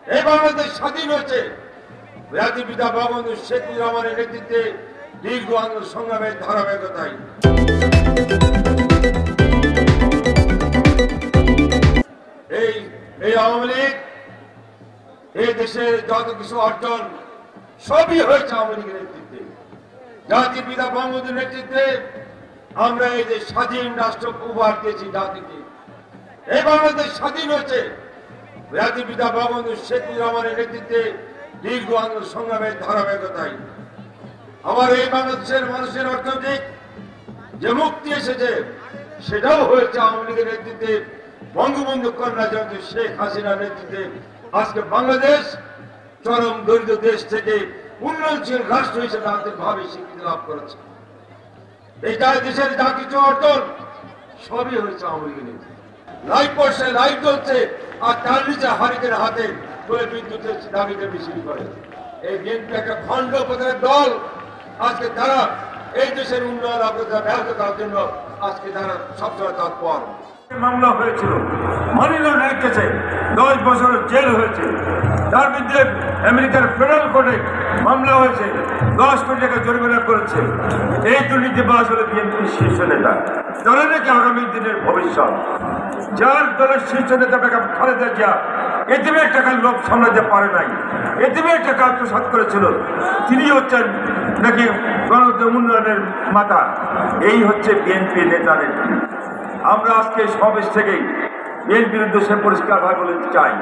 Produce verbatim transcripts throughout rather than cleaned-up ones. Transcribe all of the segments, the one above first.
এই বাংলাদেশ স্বাধীন হয়েছে জাতির পিতা বঙ্গবন্ধু শেখ মুজিবুর রহমানের নেতৃত্বে দীর্ঘ আন্দোলন সংগ্রামের ধারাবাহিকতায়। এই এই আওয়ামী লীগ এই দেশের যত কিছু অর্জন সবই হয়েছে আওয়ামী লীগের নেতৃত্বে, জাতির পিতা বঙ্গবন্ধুর নেতৃত্বে আমরা এই যে স্বাধীন রাষ্ট্র উপহার দিয়েছি জাতিকে। এই বাংলাদেশ স্বাধীন হয়েছে জাতির পিতা বঙ্গবন্ধু শেখ মুজিবুর রহমানের নেতৃত্বে দীর্ঘ আন্দোলন সংগ্রামের ধারাবাহিকতায়। আমার এই বাংলাদেশের মানুষের অর্থনৈতিক যে মুক্তি এসেছে সেটাও হয়েছে আওয়ামী লীগের নেতৃত্বে, বঙ্গবন্ধু কন্যা জয়ন্তী শেখ হাসিনার নেতৃত্বে। আজকে বাংলাদেশ চরম দরিদ্র দেশ থেকে উন্নয়নশীল রাষ্ট্র হিসেবে আন্তর্জাতিকভাবে স্বীকৃতি লাভ করেছে। এই দেশের যা কিছু অর্জন সবই হয়েছে আওয়ামী লীগের নেতৃত্বে। লাইট পড়ছে, লাইট জ্বলছে, আর তার নিচে হারিকেন হাতে করে বিদ্যুতের দাবিতে মিছিল করে। এই বিএনপি একটা খণ্ড প্রধানের দল। আজকে তারা এই দেশের উন্নয়ন অগ্রতা ব্যাহত করার জন্য আজকে তারা সবসময় তৎপর। মামলা হয়েছিল, মানি লন্ডারিং কেসে দশ বছরের জেল হয়েছে। তার বিরুদ্ধে আমেরিকার ফেডারেল কোর্টে মামলা হয়েছে, দশ কোটি টাকা জরিমানা করেছে। এই দুর্নীতিবাজ হলে বিএনপির শীর্ষ নেতা, দলের নাকি আগামী দিনের ভবিষ্যৎ। যার দলের শীর্ষ নেতা বেগম খালেদা জিয়া এতিমের টাকার লোভ সামলাতে পারে নাই, এতিমের টাকা আত্মসাৎ করেছিল, তিনি হচ্ছেন নাকি গণতন্ত্র উন্নয়নের মাতা। এই হচ্ছে বিএনপি নেতা নেত্রী। আমরা আজকে সমাবেশ থেকেই বিএনপির উদ্দেশ্যে পরিষ্কারভাবে বলতে চাই,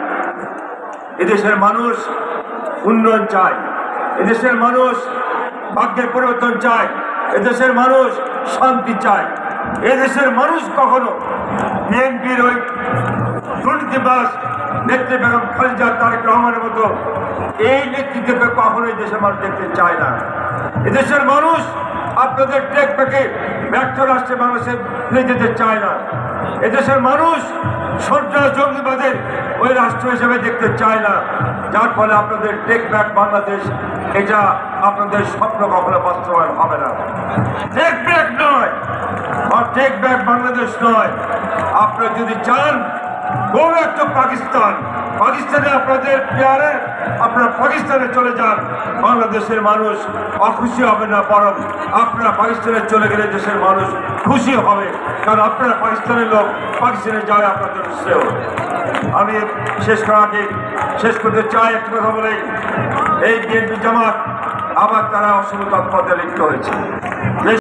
এদেশের মানুষ উন্নয়ন চায়, এদেশের মানুষ ভাগ্যের পরিবর্তন চায়, এদেশের মানুষ শান্তি চায়। এদেশের মানুষ কখনো বিএনপির ওই দুর্নীতিবাজ নেত্রী বেগম খালেদা তারেক রহমানের মতো এই নেতৃত্বকে কখনোই দেশের মানুষ দেখতে চায় না। এদেশের মানুষ আপনাদের টেক প্যাকে ব্যর্থ রাষ্ট্রে বাংলাদেশে নিয়ে যেতে চায় না। এদেশের মানুষ সন্ত্রাস জঙ্গিবাদের ওই রাষ্ট্র হিসেবে দেখতে চায় না, যার ফলে আপনাদের টেক ব্যাক বাংলাদেশ এটা আপনাদের স্বপ্ন কখনো বাস্তবায়ন হবে না। টেক ব্যাক নয় বা টেক ব্যাক বাংলাদেশ নয়। আপনারা যদি চান গো ব্যাক টু পাকিস্তান, পাকিস্তানে আপনাদের প্লেয়ারে আপনারা পাকিস্তানে চলে যান, বাংলাদেশের মানুষ অখুশি হবে না, বরং আপনারা পাকিস্তানে চলে গেলে দেশের মানুষ খুশি হবে, কারণ আপনারা পাকিস্তানের লোক, পাকিস্তানে যায় আপনাদের সেও। আমি শেষ করার আগে শেষ করতে চাই একটা কথা বলে, এই বিএনপি জামাত আবার তারা অসংখ্য তৎপরতা লিপ্ত হয়েছে।